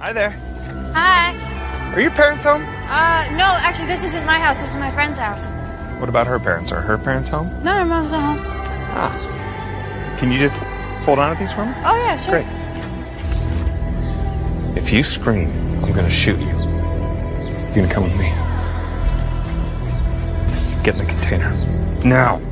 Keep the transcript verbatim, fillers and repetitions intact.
Hi there. Hi. Are your parents home? Uh, no, actually, this isn't my house. This is my friend's house. What about her parents? Are her parents home? No, her mom's not home. Ah. Can you just hold on to these for me? Oh, yeah, sure. Great. If you scream, I'm gonna shoot you. You're gonna come with me. Get in the container. Now.